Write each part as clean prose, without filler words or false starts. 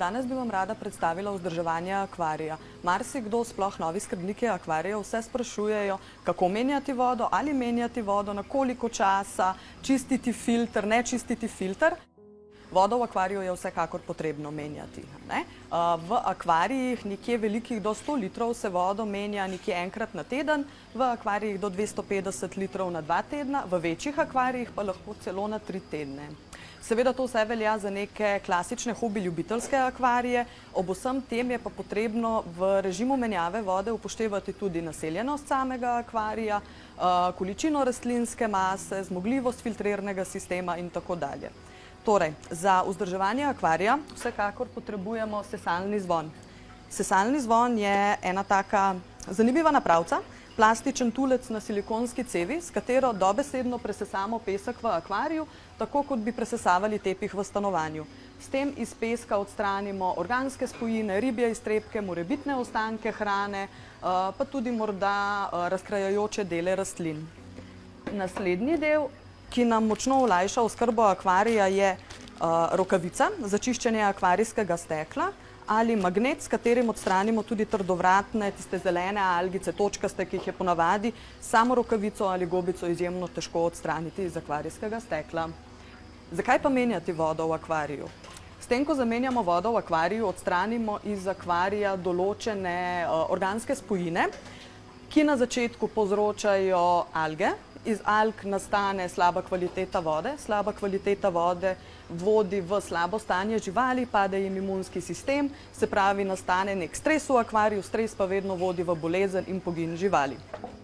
Danes bi vam rada predstavila vzdrževanje akvarija. Marsikdo, sploh novi skrbniki akvarijev, se sprašujejo, kako menjati vodo, ali menjati vodo, na koliko časa, čistiti filter, ne čistiti filter. Vodo v akvariju je vsekakor potrebno menjati. V akvarijih nekje velikih do 100 litrov se vodo menja nekje enkrat na teden, v akvarijih do 250 litrov na 2 tedna, v večjih akvarijih pa lahko celo na 3 tedne. Seveda to vse velja za neke klasične hobi ljubiteljske akvarije, ob vsem tem je pa potrebno v režimu menjave vode upoštevati tudi naseljenost samega akvarija, količino rastlinske mase, zmogljivost filtrirnega sistema in tako dalje. Torej, za vzdrževanje akvarija vsekakor potrebujemo sesalni zvon. Sesalni zvon je ena taka zanimiva napravca, plastičen tulec na silikonski cevi, s katero dobesedno presesamo pesek v akvariju, tako kot bi presesavali tepih v stanovanju. S tem iz peska odstranimo organske spojine, ribje iztrebke, morebitne ostanke hrane, pa tudi morda razkrajajoče dele rastlin. Naslednji del, ki nam močno olajša oskrbo akvarija, je rokavica za čiščenje akvarijskega stekla ali magnet, s katerim odstranimo tudi trdovratne, tiste zelene algice, točkaste, ki jih je ponavadi samo rokavico ali gobico izjemno težko odstraniti iz akvarijskega stekla. Zakaj pa menjati vodo v akvariju? S tem, ko zamenjamo vodo v akvariju, odstranimo iz akvarija določene organske spojine, ki na začetku povzročajo alge. Iz alg nastane slaba kvaliteta vode. Slaba kvaliteta vode vodi v slabo stanje živali, pade jim imunski sistem, se pravi, nastane nek stres v akvariju, stres pa vedno vodi v bolezen in pogin živali.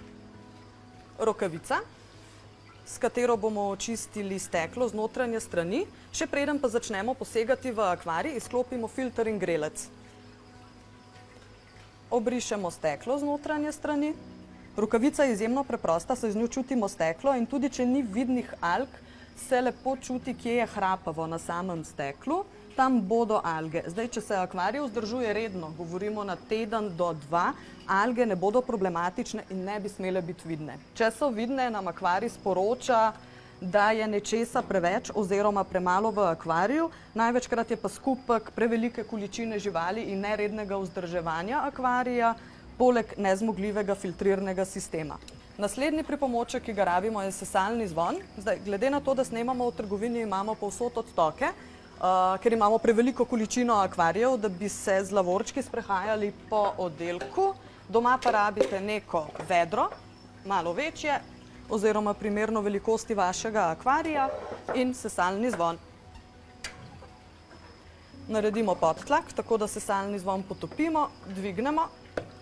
Rokavica, s katero bomo očistili steklo z notranje strani, še preden pa začnemo posegati v akvarij, izklopimo filter in grelec. Obrišemo steklo z notranje strani. Rokavica je izjemno preprosta, saj z njo čutimo steklo in tudi če ni vidnih alg, se lepo čuti, kje je hrapavo na samem steklu. Tam bodo alge. Zdaj, če se akvarij vzdržuje redno, govorimo na teden do 2, alge ne bodo problematične in ne bi smele biti vidne. Če so vidne, nam akvarij sporoča, da je nečesa preveč oziroma premalo v akvariju. Največkrat je pa skupek prevelike količine živali in nerednega vzdrževanja akvarija, poleg nezmogljivega filtrirnega sistema. Naslednji pripomoček, ki ga rabimo, je sesalni zvon. Zdaj, glede na to, da snemamo v trgovini, imamo povsod odtoke, ker imamo preveliko količino akvarijev, da bi se z lavorčki sprehajali po oddelku. Doma pa rabite neko vedro, malo večje, oziroma primerno velikosti vašega akvarija in sesalni zvon. Naredimo podtlak, tako da sesalni zvon potopimo, dvignemo,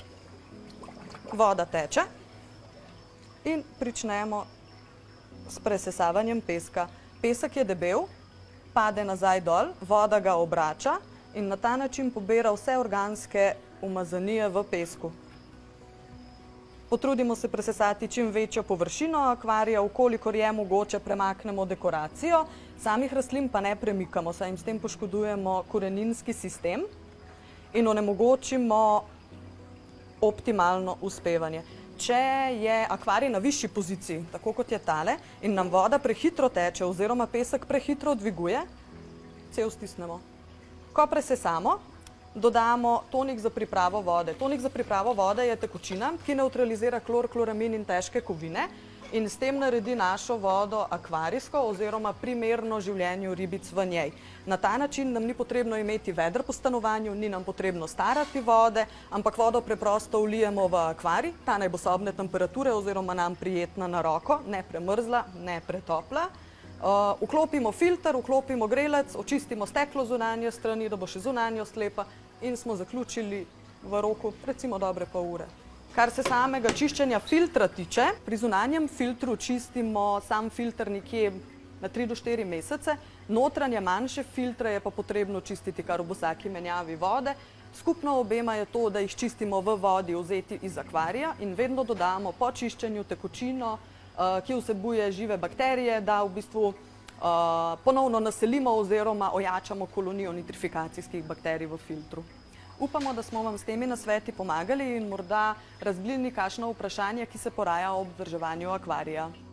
voda teče in pričnemo s presesavanjem peska. Pesek je debel, pade nazaj dol, voda ga obrača in na ta način pobira vse organske umazanije v pesku. Potrudimo se presesati čim večjo površino akvarija, vkolikor je mogoče premaknemo dekoracijo, samih rastlin pa ne premikamo, saj jim s tem poškodujemo koreninski sistem in onemogočimo optimalno uspevanje. Če je akvarij na višji poziciji, tako kot je tale, in nam voda prehitro teče oziroma pesek prehitro dviguje, cev stisnemo. Ko presesamo, dodamo tonik za pripravo vode. Tonik za pripravo vode je tekočina, ki nevtralizira klor, kloramin in težke kovine in s tem naredi našo vodo akvarijsko oziroma primerno življenju ribic v njej. Na ta način nam ni potrebno imeti veder po stanovanju, ni nam potrebno starati vode, ampak vodo preprosto vlijemo v akvarij, ta naj bo sobne temperature oziroma nam prijetna na roko, ne premrzla, ne pretopla. Vklopimo filter, vklopimo grelec, očistimo steklo zunanje strani, da bo še zunanjost lepa in smo zaključili v roku recimo dobre pol ure. Kar se samega čiščenja filtra tiče, pri zunanjem filtru čistimo sam filter nekje na 3 do 4 mesece, notranje manjše filtre je pa potrebno čistiti kar ob vsaki menjavi vode. Skupno obema je to, da jih čistimo v vodi vzeti iz akvarija in vedno dodamo po čiščenju tekočino, ki vsebuje žive bakterije, da v bistvu ponovno naselimo oziroma ojačamo kolonijo nitrifikacijskih bakterij v filtru. Upamo, da smo vam s temi nasveti pomagali in morda razblinili kakšno vprašanje, ki se poraja ob vzdrževanju akvarija.